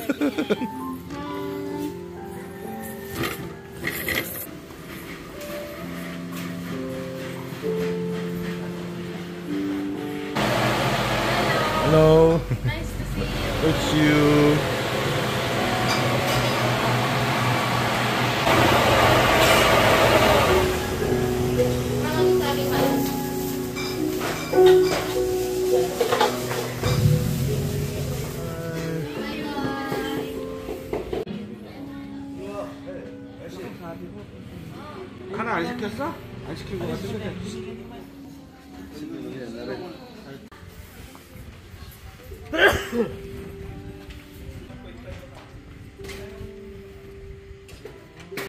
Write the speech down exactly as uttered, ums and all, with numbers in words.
Hello. Nice to see you. It's you. 하나 안 시켰어? 안 시킨 거 같은데. 지금 옛날에